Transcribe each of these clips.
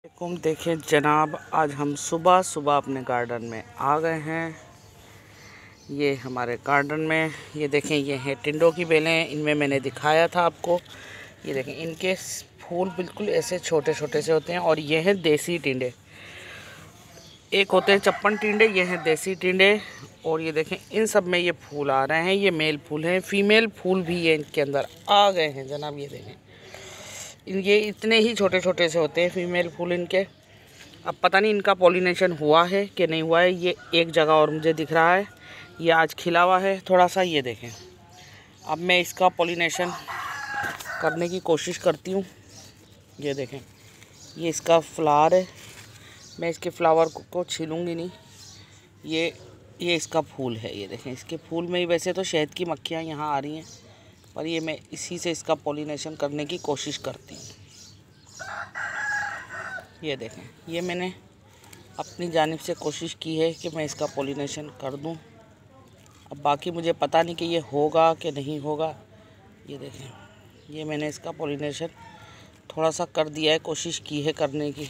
देखें जनाब, आज हम सुबह सुबह अपने गार्डन में आ गए हैं। ये हमारे गार्डन में ये देखें, ये हैं टिंडों की बेलें। इनमें मैंने दिखाया था आपको। ये देखें, इनके फूल बिल्कुल ऐसे छोटे छोटे से होते हैं। और ये हैं देसी टिंडे। एक होते हैं चप्पन टिंडे, ये हैं देसी टिंडे। और ये देखें, इन सब में ये फूल आ रहे हैं। ये मेल फूल हैं, फीमेल फूल भी ये इनके अंदर आ गए हैं जनाब। ये देखें, ये इतने ही छोटे छोटे से होते हैं फीमेल फूल इनके। अब पता नहीं इनका पॉलिनेशन हुआ है कि नहीं हुआ है। ये एक जगह और मुझे दिख रहा है, ये आज खिला हुआ है थोड़ा सा। ये देखें, अब मैं इसका पॉलिनेशन करने की कोशिश करती हूँ। ये देखें, ये इसका फ्लावर है। मैं इसके फ्लावर को छीलूँगी नहीं। ये इसका फूल है। ये देखें, इसके फूल में ही वैसे तो शहद की मक्खियाँ यहाँ आ रही हैं, पर ये मैं इसी से इसका पॉलिनेशन करने की कोशिश करती हूँ। ये देखें, ये मैंने अपनी जानिब से कोशिश की है कि मैं इसका पॉलिनेशन कर दूं। अब बाकी मुझे पता नहीं कि ये होगा कि नहीं होगा। ये देखें, ये मैंने इसका पॉलिनेशन थोड़ा सा कर दिया है, कोशिश की है करने की।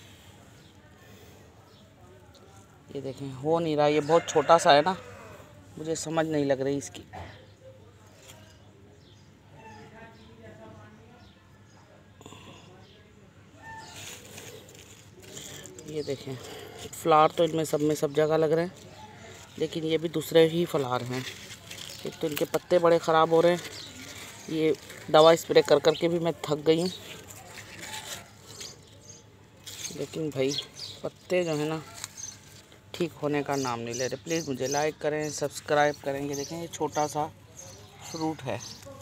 ये देखें, हो नहीं रहा। ये बहुत छोटा सा है ना, मुझे समझ नहीं लग रही इसकी। ये देखें, फ्लावर तो इनमें सब में सब जगह लग रहे हैं, लेकिन ये भी दूसरे ही फ्लावर हैं। एक तो इनके पत्ते बड़े ख़राब हो रहे हैं। ये दवा स्प्रे कर कर के भी मैं थक गई हूँ, लेकिन भाई पत्ते जो है ना ठीक होने का नाम नहीं ले रहे। प्लीज़ मुझे लाइक करें, सब्सक्राइब करें। ये देखें, ये छोटा सा फ्रूट है।